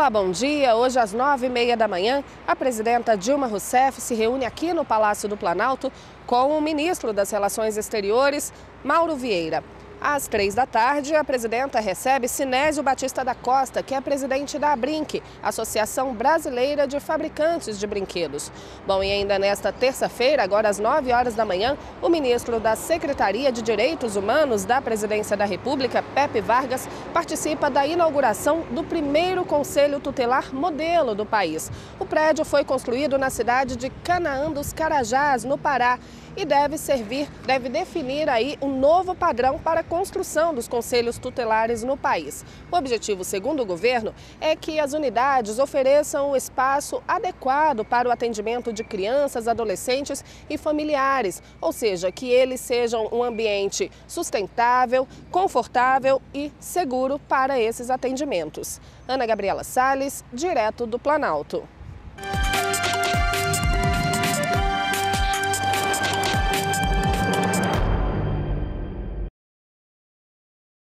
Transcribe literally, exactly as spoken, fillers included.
Olá, bom dia. Hoje às nove e meia da manhã, a presidenta Dilma Rousseff se reúne aqui no Palácio do Planalto com o ministro das Relações Exteriores, Mauro Vieira. Às três da tarde, a presidenta recebe Sinésio Batista da Costa, que é presidente da ABRINC, Associação Brasileira de Fabricantes de Brinquedos. Bom, e ainda nesta terça-feira, agora às nove horas da manhã, o ministro da Secretaria de Direitos Humanos da Presidência da República, Pepe Vargas, participa da inauguração do primeiro Conselho Tutelar modelo do país. O prédio foi construído na cidade de Canaã dos Carajás, no Pará, e deve servir, deve definir aí um novo padrão para a construção dos conselhos tutelares no país. O objetivo, segundo o governo, é que as unidades ofereçam um espaço adequado para o atendimento de crianças, adolescentes e familiares, ou seja, que eles sejam um ambiente sustentável, confortável e seguro para esses atendimentos. Ana Gabriela Salles, direto do Planalto.